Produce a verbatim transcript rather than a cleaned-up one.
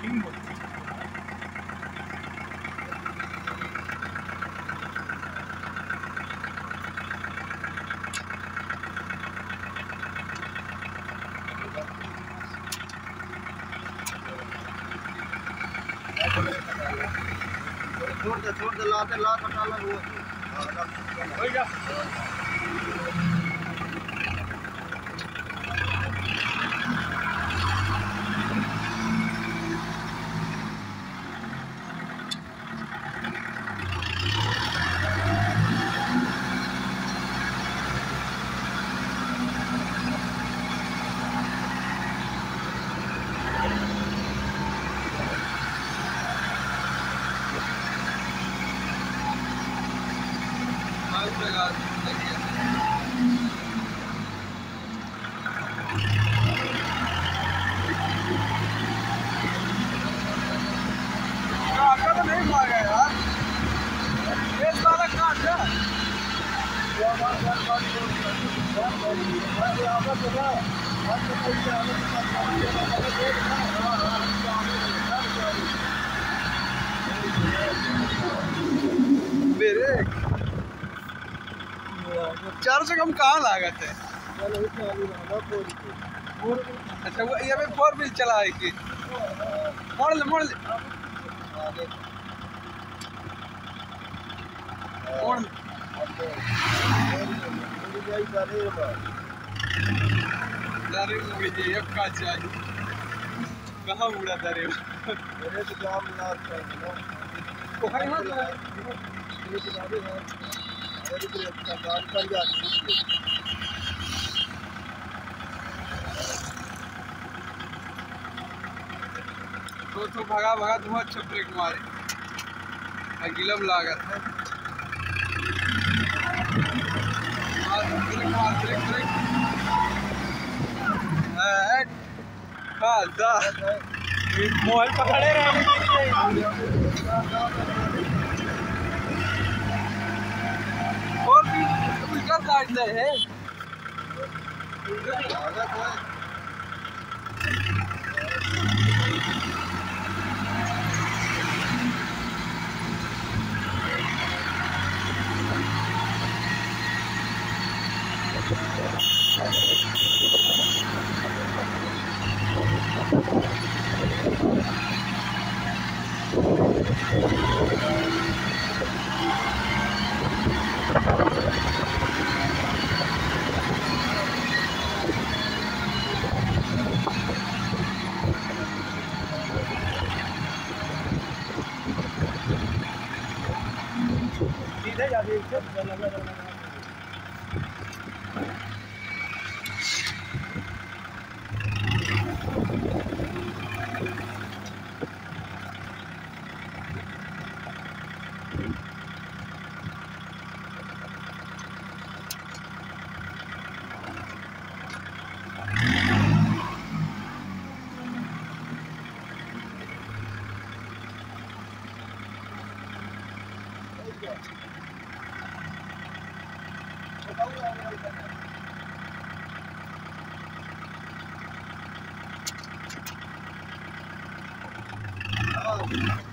छोड़ दे छोड़ दे लाते ला कटा ला वो हो गया। आपका तो नहीं मार गया यार, ये सारा काट है। मेरे चार से कम कहाँ लागत है? अच्छा वो ये फोर व्हील चला है कि मोड़ ले मोड़ ले मोड़ ले का चाहिए कहाँ उड़ा था रे मेरे तो जाम ना तो तो भगा भगा धुआं अच्छा ब्रेक मारे गिलम लागत है ब्रेक मार ब्रेक ब्रेक मोबाइल पकड़े रहे और भी कर काट ले है सीधे जा रही है लगा लगा Oh.